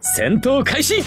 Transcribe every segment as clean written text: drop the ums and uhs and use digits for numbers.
戦闘開始。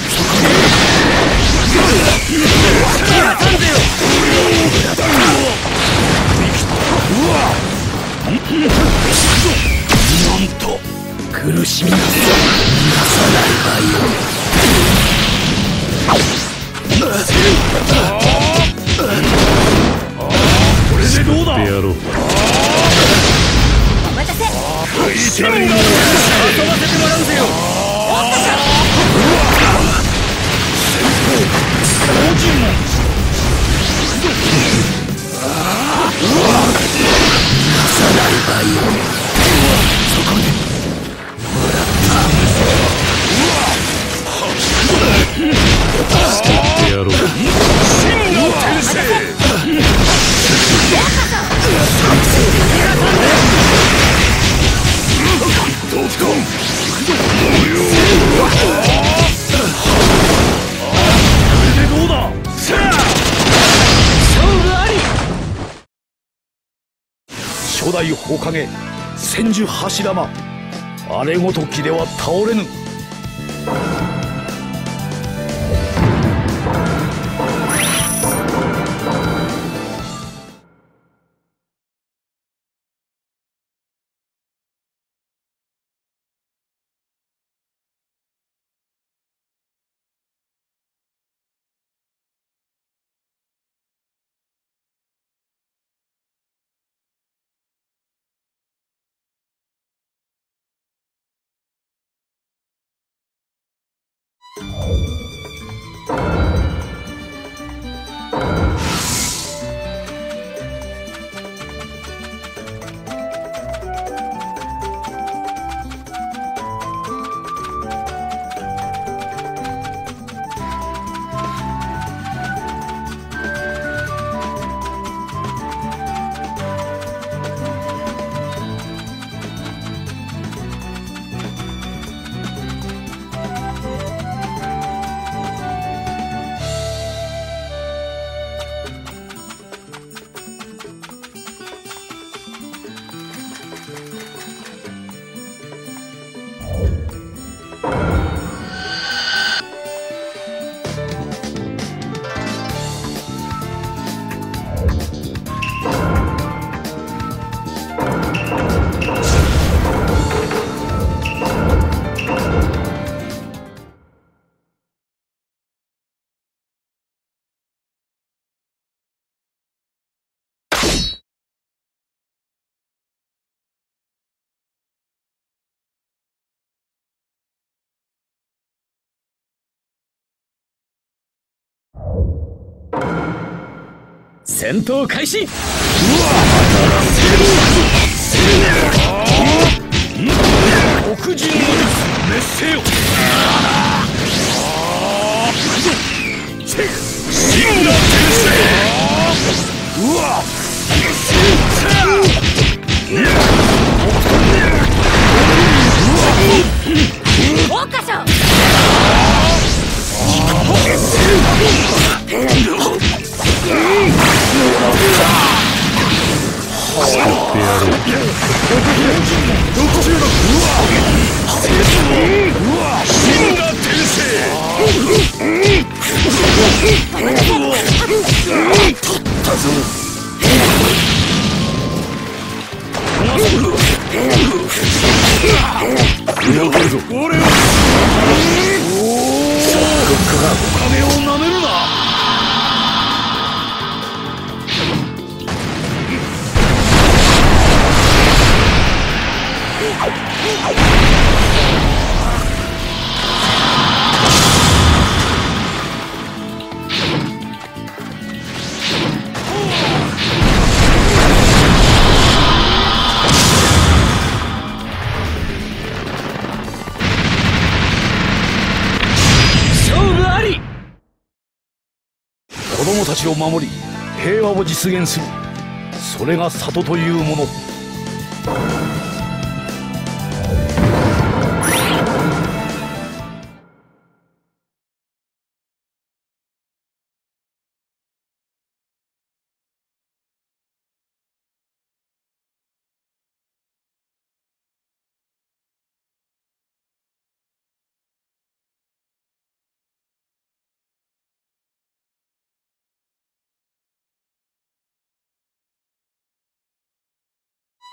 なんと苦しみなさないわよ。これでどうだ。 やろう。 お待たせ。 遊ばせてもらうぜよ。 やろう。 初代火影千手柱間、あれごときでは倒れぬ。 戦闘開始。 黒人の術滅せよ。真の天性。うわっ。 桜花賞。 救ってやろう。 真の天性。取ったぞ。やばいぞ。俺はお金をなめるな。子供たちを守り平和を実現する、それが里というもの。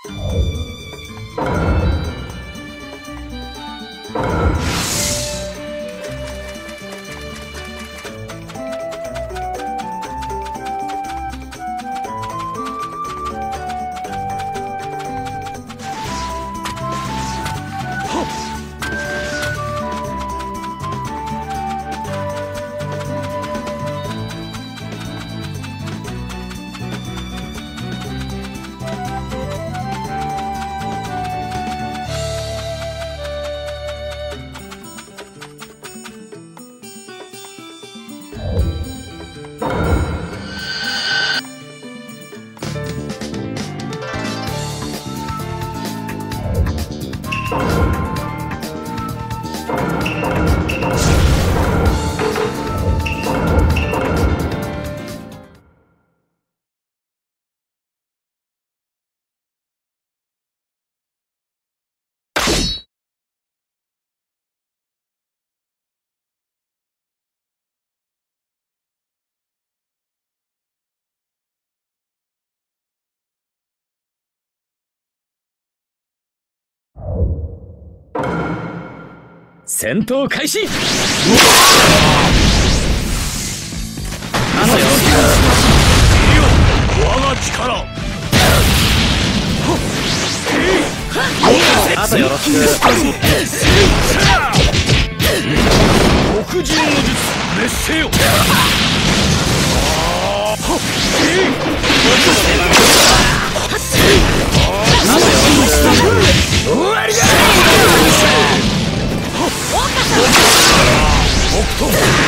戦闘開始。 我が力。 あとよろしく。 黒人の術滅せよ。終わりだ。北斗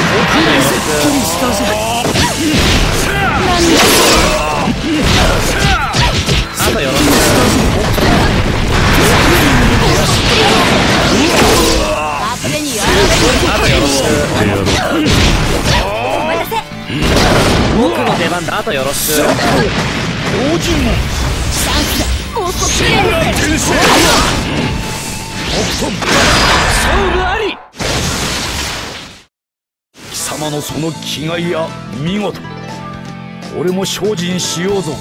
あとよろしく。 勝手にやられる。 あとよろしく。 お待たせ。 僕の出番だ。あとよろしく。 老人もチャンスだ。もうこっちへ。 天聖北斗勝負あり。 貴様のその気概や見事、俺も精進しようぞ。